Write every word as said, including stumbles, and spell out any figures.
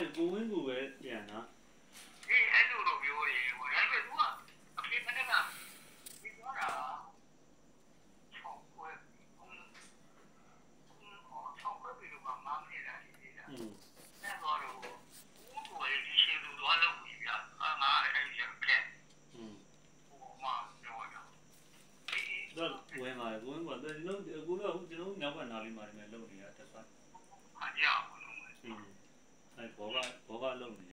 ကိုဝင်းကိုပဲပြန်တာအေးအဲ့လိုတော့ပြောတယ်ဟိုဒါပေမဲ့ तू ကအဖေမနဲ့ကဒီသွားတာချောက်ခွဲဘုံဟိုချောက်ခွဲပြီးတော့မှမမနေတာဒီနေတာอืมအဲ့တော့တော့ဘူးကိုလည်းဒီရှင်းသူသွားလို့ပြီဗျာအာငါအဲ့ဒီရခက်อืมဟိုမှပြောရအောင်တော့ဝင်ပါကိုဝင်းကကျွန်တော်ကိုတော့ကျွန်တော်မြောက်ဘက်နားလေးမှာနေလုံနေရတက်သွားအားရအောင်လို့อืมအဲ့ဘောကဘောကလုံနေ